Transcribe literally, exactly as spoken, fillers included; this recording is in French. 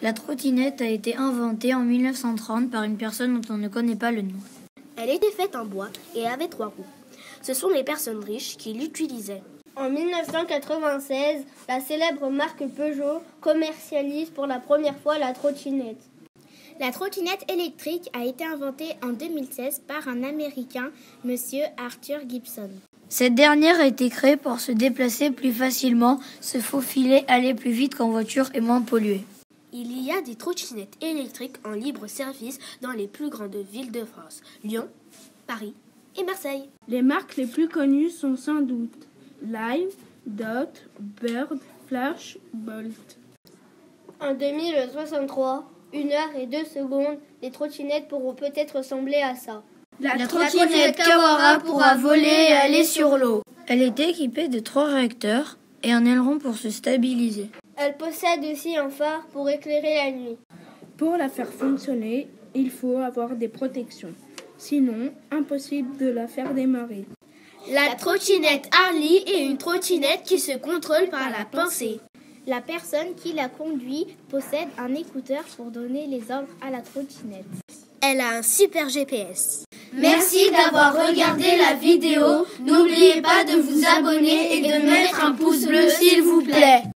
La trottinette a été inventée en mille neuf cent trente par une personne dont on ne connaît pas le nom. Elle était faite en bois et avait trois roues. Ce sont les personnes riches qui l'utilisaient. En mille neuf cent quatre-vingt-seize, la célèbre marque Peugeot commercialise pour la première fois la trottinette. La trottinette électrique a été inventée en deux mille seize par un Américain, Monsieur Arthur Gibson. Cette dernière a été créée pour se déplacer plus facilement, se faufiler, aller plus vite qu'en voiture et moins polluer. Il y a des trottinettes électriques en libre service dans les plus grandes villes de France, Lyon, Paris et Marseille. Les marques les plus connues sont sans doute Lime, Dot, Bird, Flash, Bolt. En deux mille soixante-trois, une heure et deux secondes, les trottinettes pourront peut-être ressembler à ça. La, la trottinette Kawara pourra voler et aller sur l'eau. Elle est équipée de trois réacteurs et un aileron pour se stabiliser. Elle possède aussi un phare pour éclairer la nuit. Pour la faire fonctionner, il faut avoir des protections. Sinon, impossible de la faire démarrer. La trottinette Harley est une trottinette qui se contrôle par la pensée. La personne qui la conduit possède un écouteur pour donner les ordres à la trottinette. Elle a un super G P S. Merci d'avoir regardé la vidéo. N'oubliez pas de vous abonner et de mettre un pouce bleu s'il vous plaît.